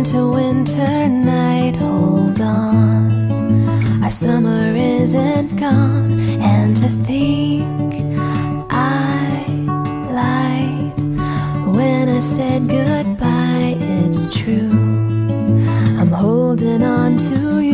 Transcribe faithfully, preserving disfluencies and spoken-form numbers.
into winter night. Hold on, our summer isn't gone. And to think I lied when I said goodbye, it's true. I'm holding on to you.